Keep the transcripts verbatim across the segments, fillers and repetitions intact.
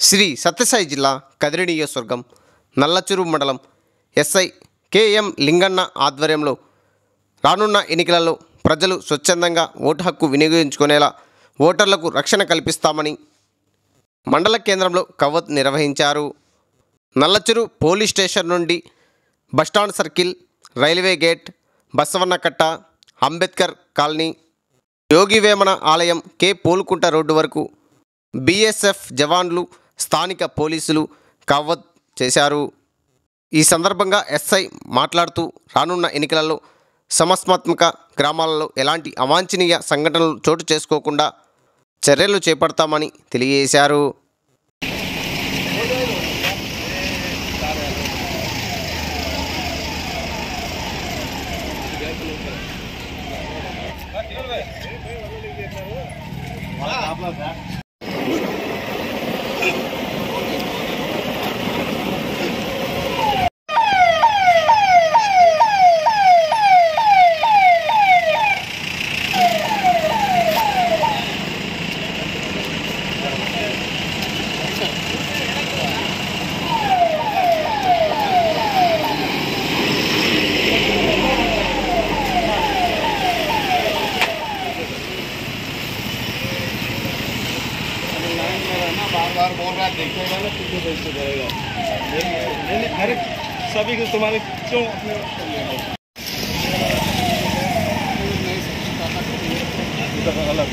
శ్రీ సత్యసాయి జిల్లా కదిరి నియోజకవర్గం నల్లచెరువు మండలం ఎస్ఐ కెఎం లింగన్న ఆధ్వర్యంలో రానున్న ఎన్నికలలో ప్రజలు స్వచ్ఛందంగా ఓటు హక్కు వినియోగించుకునేలా ఓటర్లకు రక్షణ కల్పిస్తామని మండల కేంద్రంలో కవాతు నిర్వహించారు. నల్లచెరువు పోలీస్ స్టేషన్ నుండి bus stand circle, railway gate, Basavannakatta, Ambedkar colony, Yogi Vemana ఆలయం, కె పోలుకుంట రోడ్డు వరకు బీఎస్ఎఫ్ జవాన్లు, స్థానిక పోలీసులు కవాతు చేశారు. ఈ సందర్భంగా ఎస్ఐ మాట్లాడుతూ రానున్న ఎన్నికలలో సమస్యాత్మక గ్రామాలలో ఎలాంటి అవాంఛనీయ సంఘటనలు చోటు చేసుకోకుండా చర్యలు చేపడతామని తెలియజేశారు. बार बोल रहा है देखेगा ना तुझे कैसे करेगा नहीं हर सभी को तुम्हारे क्यों अपने अलग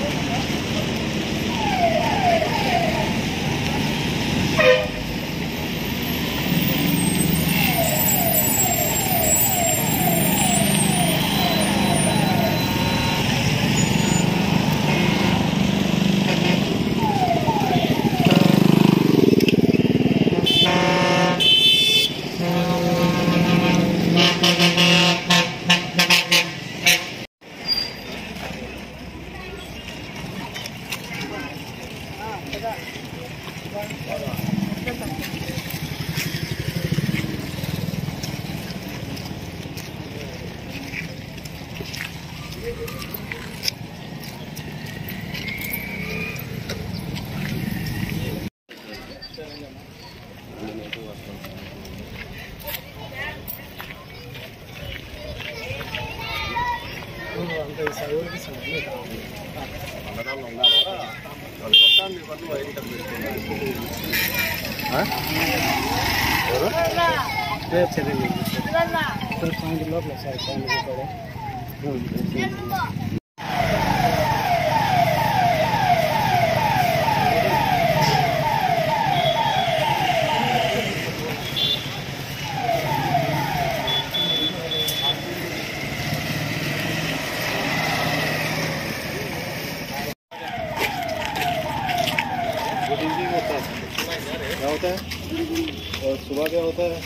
क्या होता है और सुबह क्या होता है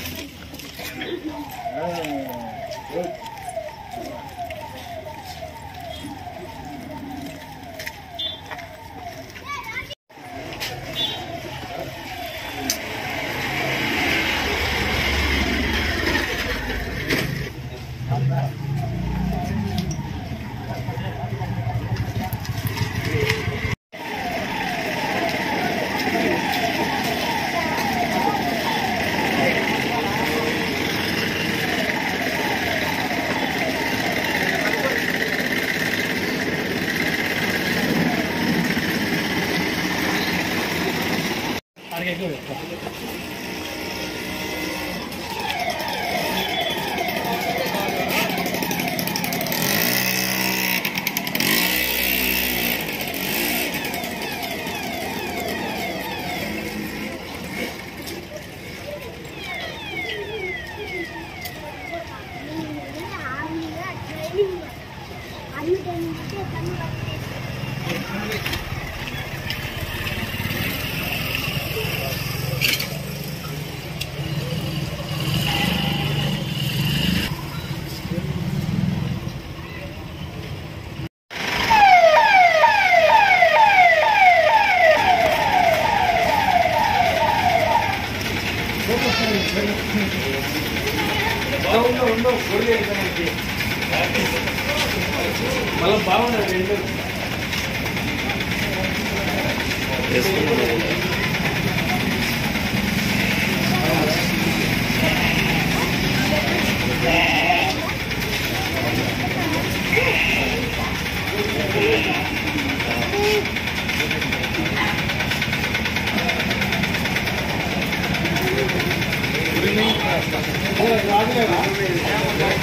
मतलब बावन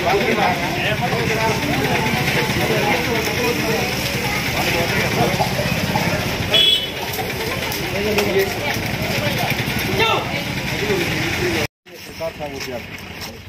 प्रकार था वो क्या